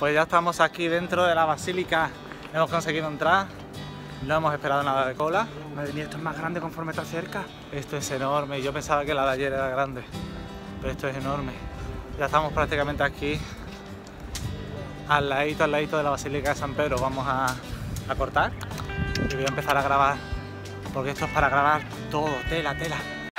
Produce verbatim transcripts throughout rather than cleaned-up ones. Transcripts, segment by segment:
Pues ya estamos aquí dentro de la basílica, hemos conseguido entrar, no hemos esperado nada de cola. Madre mía, esto es más grande conforme está cerca. Esto es enorme, yo pensaba que la de ayer era grande, pero esto es enorme. Ya estamos prácticamente aquí, al ladito, al ladito de la basílica de San Pedro. Vamos a, a cortar y voy a empezar a grabar, porque esto es para grabar todo, tela, tela.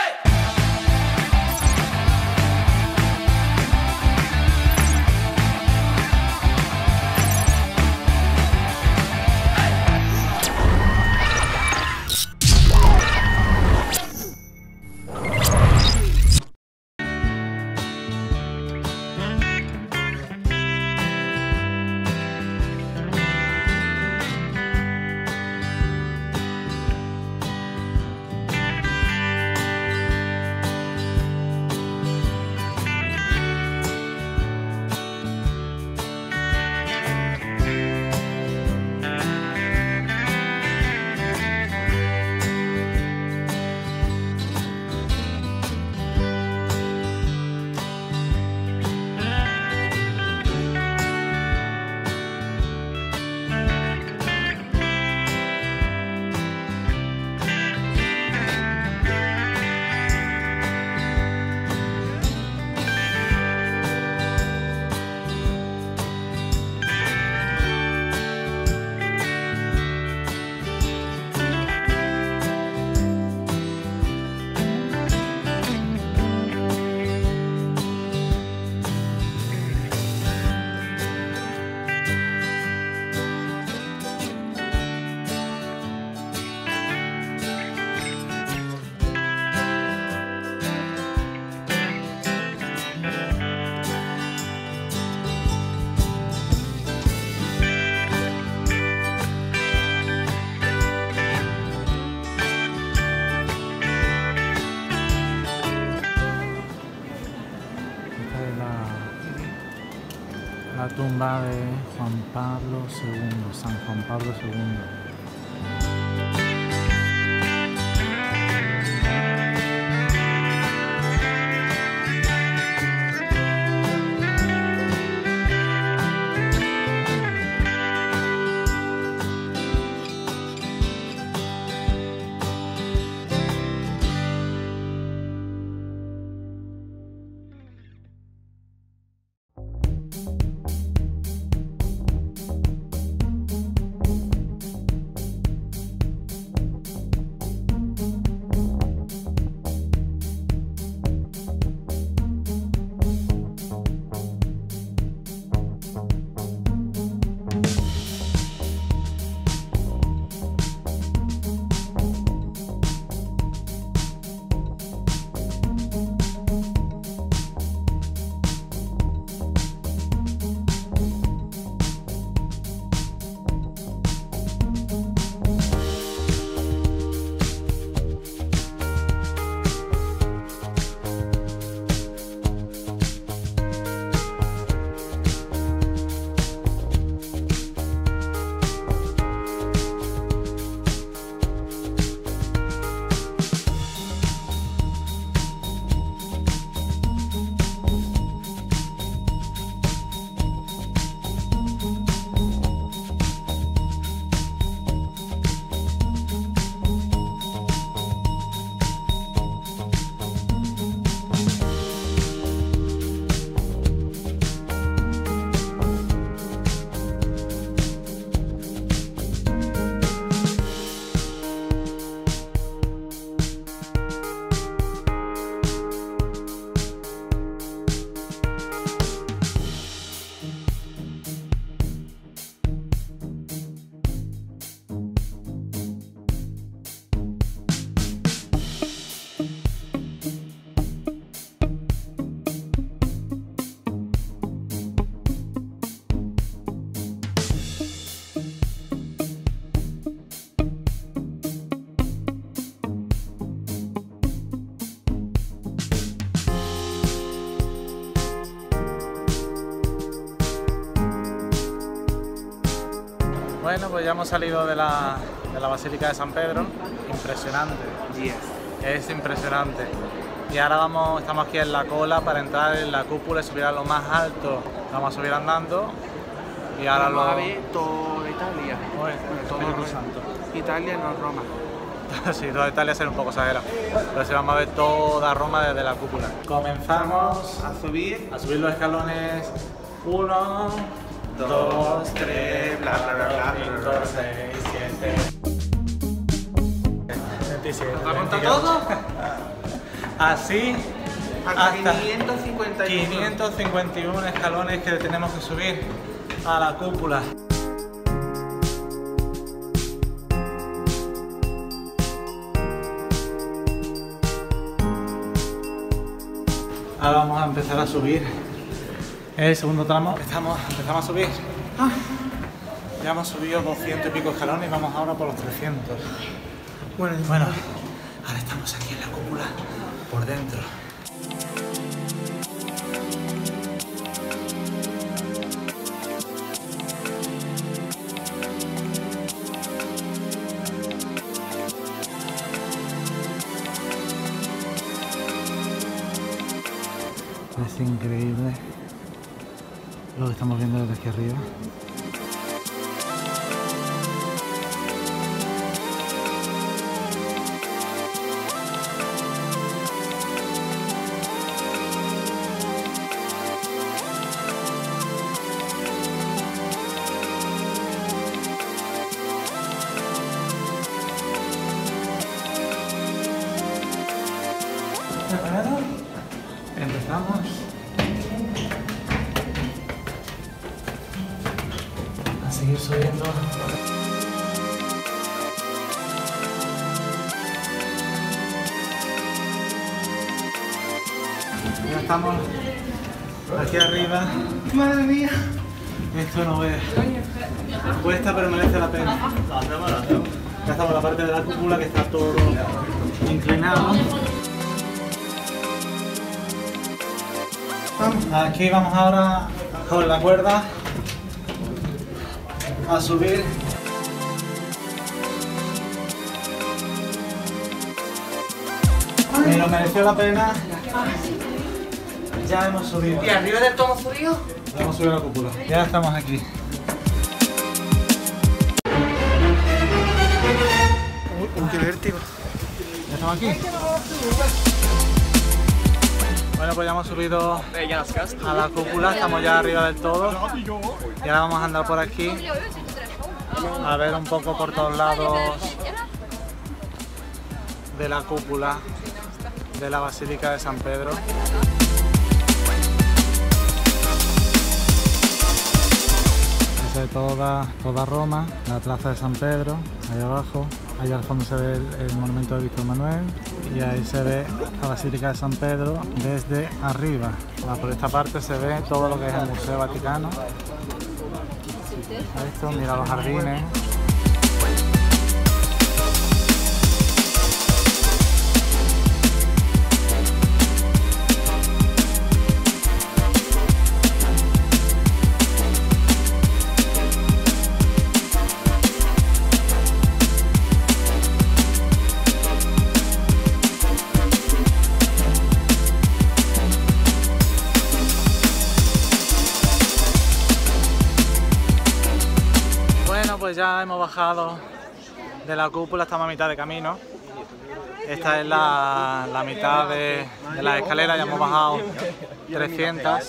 La tumba de Juan Pablo segundo, San Juan Pablo segundo. Bueno, pues ya hemos salido de la, de la Basílica de San Pedro. Impresionante. Yes. Es impresionante. Y ahora vamos, estamos aquí en la cola para entrar en la cúpula y subir a lo más alto. Vamos a subir andando Y ahora Vamos lo... a ver toda Italia. Bueno, todo Espíritu Roma. Santo. Italia, no Roma. Sí, toda Italia será un poco exagerado, pero sí vamos a ver toda Roma desde la cúpula. Comenzamos A subir. a subir los escalones. Uno, dos, tres, bla bla bla bla, cinco, seis, siete. veintisiete. ¿Nos va a contar veintiocho. todo? Así Hasta hasta quinientos cincuenta y uno. quinientos cincuenta y uno escalones que tenemos que subir a la cúpula. Ahora vamos a empezar a subir el segundo tramo. Estamos, empezamos a subir. Ah, ya hemos subido doscientos y pico escalones y vamos ahora por los trescientos. Bueno, Bueno, ahora estamos aquí en la cúpula, por dentro. Es increíble lo que estamos viendo desde aquí arriba. ¿Preparado? Empezamos. A seguir subiendo. Ya estamos aquí arriba. madre mía. Esto no es. Cuesta, pero merece la pena. Ya estamos en la parte de la cúpula que está todo inclinado. Aquí vamos ahora con la cuerda a subir. Pero mereció la pena. Ya hemos subido. ¿Y arriba del todo subido? Ya hemos subido a la cúpula. Ya estamos aquí. Uy, qué vértigo. Ya estamos aquí. Bueno, pues ya hemos subido a la cúpula, estamos ya arriba del todo. Y ahora vamos a andar por aquí a ver un poco por todos lados de la cúpula de la Basílica de San Pedro. Esa es toda, toda Roma, la plaza de San Pedro, ahí abajo. Allá al fondo se ve el, el monumento de Víctor Manuel y ahí se ve la Basílica de San Pedro desde arriba. Ah, por esta parte se ve todo lo que es el Museo Vaticano. Esto, mira los jardines. Pues ya hemos bajado de la cúpula, estamos a mitad de camino. Esta es la, la mitad de, de las escaleras, ya hemos bajado trescientas.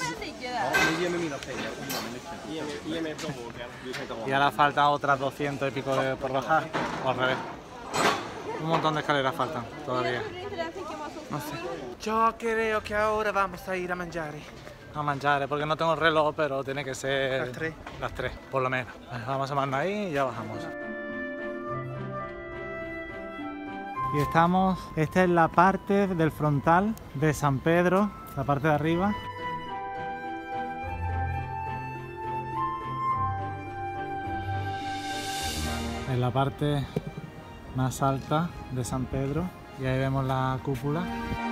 Y ahora faltan otras doscientas y pico de, por bajar, o al revés. Un montón de escaleras faltan todavía. No sé. Yo creo que ahora vamos a ir a mangiare. A mangiare, porque no tengo el reloj, pero tiene que ser Las tres. las tres, por lo menos. Vamos a mandar ahí y ya bajamos. Y estamos, esta es la parte del frontal de San Pedro, la parte de arriba. En la parte más alta de San Pedro, y ahí vemos la cúpula.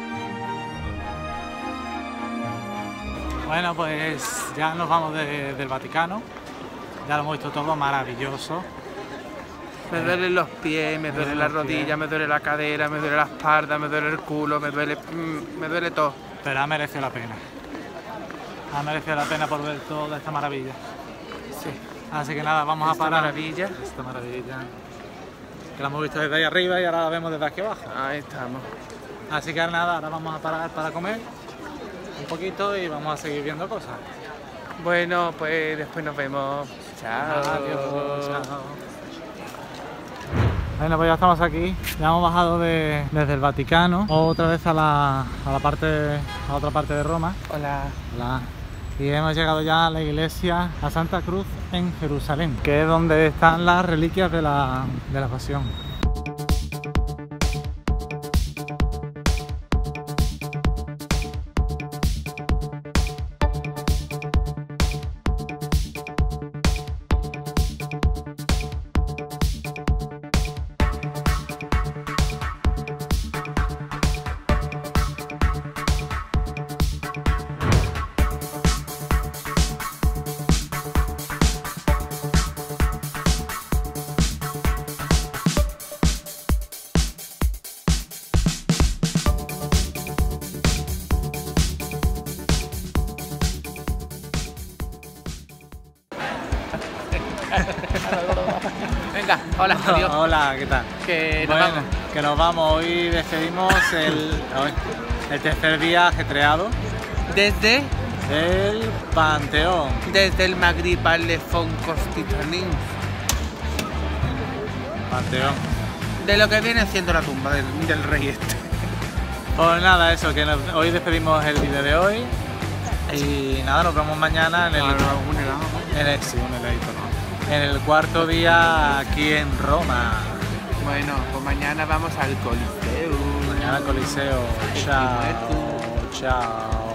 Bueno, pues ya nos vamos de, del Vaticano, ya lo hemos visto todo maravilloso. Me duelen los pies, me duele la rodilla, me duele la cadera, me duele la espalda, me duele el culo, me duele, mm, me duele todo. Pero ha merecido la pena. Ha merecido la pena por ver toda esta maravilla. Sí. Así que nada, vamos Esta a parar. maravilla. Esta maravilla. Que la hemos visto desde ahí arriba y ahora la vemos desde aquí abajo. Ahí estamos. Así que nada, ahora vamos a parar para comer un poquito y vamos a seguir viendo cosas. Bueno, pues después nos vemos. Chao. Adiós. Chao. Bueno, pues ya estamos aquí. Ya hemos bajado de- desde el Vaticano otra vez a la, a la parte, a otra parte de Roma. Hola. Hola. Y hemos llegado ya a la iglesia, a Santa Cruz en Jerusalén, que es donde están las reliquias de la, de la Pasión. Venga, hola, adiós. Hola, ¿qué tal? Que nos Bueno, vamos. que nos vamos. Hoy despedimos el, hoy, el tercer día ajetreado Desde, del Panteón. desde el Magrib al Lefón Constitucionín. Panteón. De lo que viene siendo la tumba del, del rey este. Pues nada, eso, que nos- hoy despedimos el vídeo de hoy. Y nada, nos vemos mañana en el, en el, sí, un heladito, ¿no? En el cuarto día aquí en Roma. Bueno, pues mañana vamos al Coliseo. Mañana Coliseo. Chao. Chao.